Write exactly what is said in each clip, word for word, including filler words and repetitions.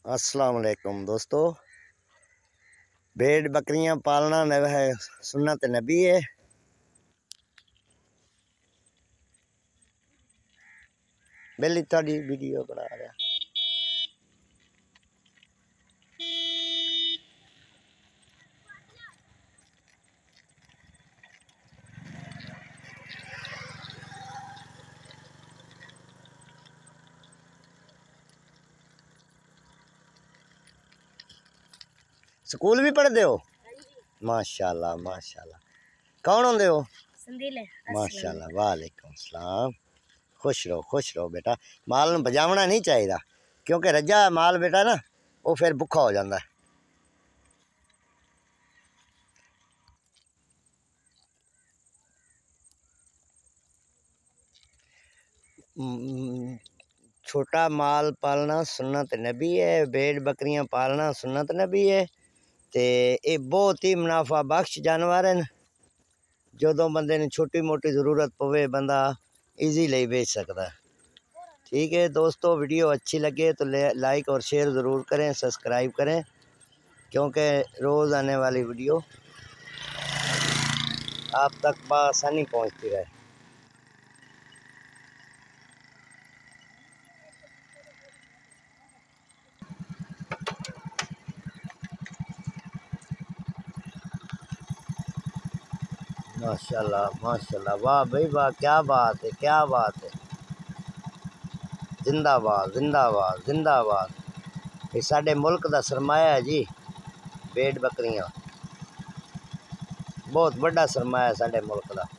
अस्सलाम वालेकुम दोस्तों। भेड़ बकरियां पालना नब है सुन्नत नबी है। बेली थोड़ी वीडियो बना रहा। स्कूल भी पढ़ते हो? माशाल्लाह माशाल्लाह। कौन होंदे हो? माशाल्लाह। वालेकुम सलाम। खुश रहो खुश रहो बेटा। माल नूं बजावना नहीं चाहिए क्योंकि रजा माल बेटा ना वो फिर भुखा हो जाता है। छोटा माल पालना सुन्नत नबी है। भेड़ बकरियां पालना सुन्नत नबी है। ते ये बहुत ही मुनाफा बख्श जानवर हैं। जो बंदे ने छोटी मोटी ज़रूरत पवे बंदा इजीली बेच सकता है। ठीक है दोस्तों, वीडियो अच्छी लगे तो लाइक और शेयर ज़रूर करें, सब्सक्राइब करें क्योंकि रोज़ आने वाली वीडियो आप तक बआसानी पहुंचती रहे। माशाल्लाह माशाल्लाह। वाह भाई वाह, क्या बात है क्या बात है। जिंदाबाद जिंदाबाद जिंदाबाद। ये साडे मुल्क का सरमाया है जी। भेड़ बकरियां बहुत बड़ा सरमाया है साडे मुल्क का।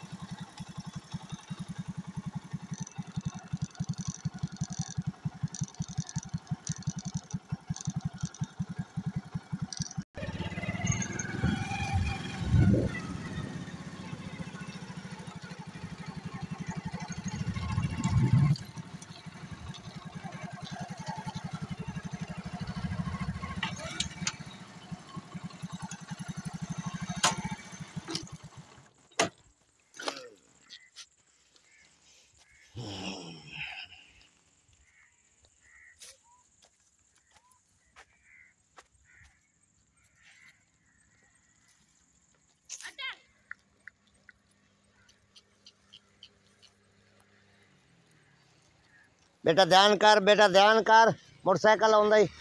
बेटा ध्यान कर, बेटा ध्यान कर, मोटरसाइकिल आउंदा ही।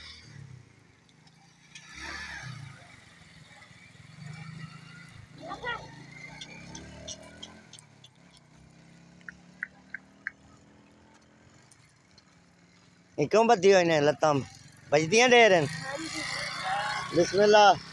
क्यों बदी हुई ने लत्तां बजदियां ढेर? बिस्मिल्लाह।